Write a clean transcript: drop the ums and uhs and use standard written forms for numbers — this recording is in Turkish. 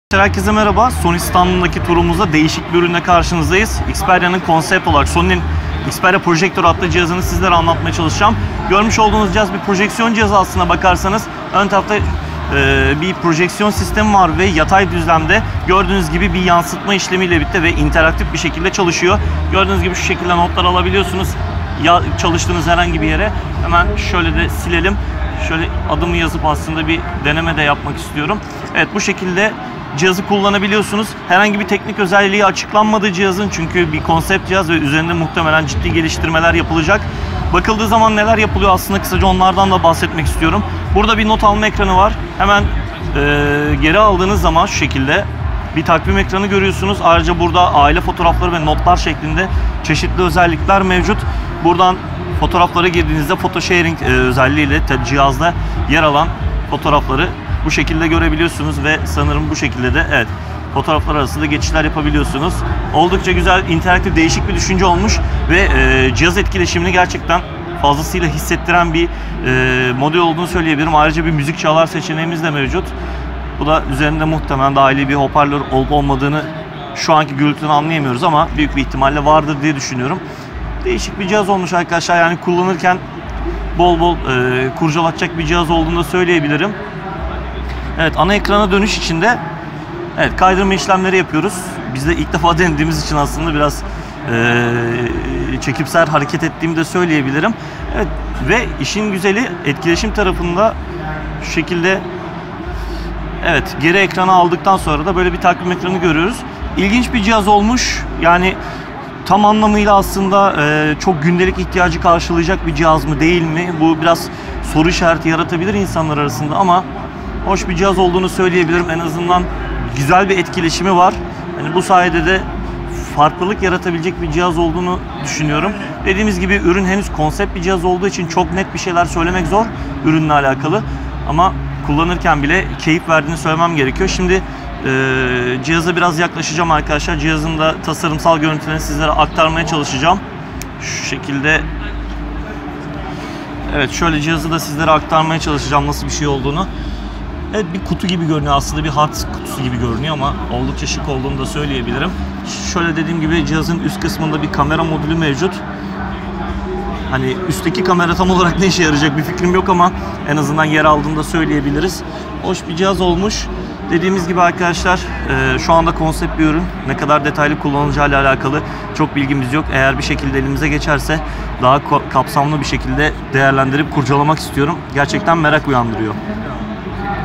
Herkese merhaba. Sony standındaki turumuzda değişik bir ürünle karşınızdayız. Xperia'nın konsept olarak Sony'nin Xperia Projector adlı cihazını sizlere anlatmaya çalışacağım. Görmüş olduğunuz cihaz bir projeksiyon cihazı aslına bakarsanız. Ön tarafta bir projeksiyon sistemi var ve yatay düzlemde gördüğünüz gibi bir yansıtma işlemiyle birlikte ve interaktif bir şekilde çalışıyor. Gördüğünüz gibi şu şekilde notlar alabiliyorsunuz. Ya çalıştığınız herhangi bir yere hemen şöyle de silelim. Şöyle adımı yazıp aslında bir deneme de yapmak istiyorum. Evet, bu şekilde cihazı kullanabiliyorsunuz. Herhangi bir teknik özelliği açıklanmadığı cihazın, çünkü bir konsept cihaz ve üzerinde muhtemelen ciddi geliştirmeler yapılacak. Bakıldığı zaman neler yapılıyor aslında kısaca onlardan da bahsetmek istiyorum. Burada bir not alma ekranı var. Hemen geri aldığınız zaman şu şekilde bir takvim ekranı görüyorsunuz. Ayrıca burada aile fotoğrafları ve notlar şeklinde çeşitli özellikler mevcut. Buradan fotoğraflara girdiğinizde photo sharing özelliğiyle cihazda yer alan fotoğrafları bu şekilde görebiliyorsunuz ve sanırım bu şekilde de evet fotoğraflar arasında geçişler yapabiliyorsunuz. Oldukça güzel, interaktif, değişik bir düşünce olmuş ve cihaz etkileşimini gerçekten fazlasıyla hissettiren bir model olduğunu söyleyebilirim. Ayrıca bir müzik çalar seçeneğimiz de mevcut. Bu da üzerinde muhtemelen dahili bir hoparlör olup olmadığını şu anki gürültüden anlayamıyoruz ama büyük bir ihtimalle vardır diye düşünüyorum. Değişik bir cihaz olmuş arkadaşlar, yani kullanırken bol bol kurcalatacak bir cihaz olduğunu da söyleyebilirim. Evet, ana ekrana dönüş için de evet kaydırma işlemleri yapıyoruz. Biz de ilk defa denediğimiz için aslında biraz çekimsel hareket ettiğimi de söyleyebilirim. Evet, ve işin güzeli etkileşim tarafında şu şekilde evet geri ekrana aldıktan sonra da böyle bir takvim ekranı görüyoruz. İlginç bir cihaz olmuş. Yani tam anlamıyla aslında çok gündelik ihtiyacı karşılayacak bir cihaz mı değil mi? Bu biraz soru işareti yaratabilir insanlar arasında ama hoş bir cihaz olduğunu söyleyebilirim. En azından güzel bir etkileşimi var. Yani bu sayede de farklılık yaratabilecek bir cihaz olduğunu düşünüyorum. Dediğimiz gibi ürün henüz konsept bir cihaz olduğu için çok net bir şeyler söylemek zor ürünle alakalı. Ama kullanırken bile keyif verdiğini söylemem gerekiyor. Şimdi cihaza biraz yaklaşacağım arkadaşlar. Cihazın da tasarımsal görüntülerini sizlere aktarmaya çalışacağım. Şu şekilde. Evet, şöyle cihazı da sizlere aktarmaya çalışacağım nasıl bir şey olduğunu. Evet, bir kutu gibi görünüyor aslında, bir hard kutusu gibi görünüyor ama oldukça şık olduğunu da söyleyebilirim. Şöyle dediğim gibi cihazın üst kısmında bir kamera modülü mevcut. Hani üstteki kamera tam olarak ne işe yarayacak bir fikrim yok ama en azından yer aldığını da söyleyebiliriz. Hoş bir cihaz olmuş. Dediğimiz gibi arkadaşlar şu anda konsept bir ürün. Ne kadar detaylı kullanılacağı ile alakalı çok bilgimiz yok. Eğer bir şekilde elimize geçerse daha kapsamlı bir şekilde değerlendirip kurcalamak istiyorum. Gerçekten merak uyandırıyor.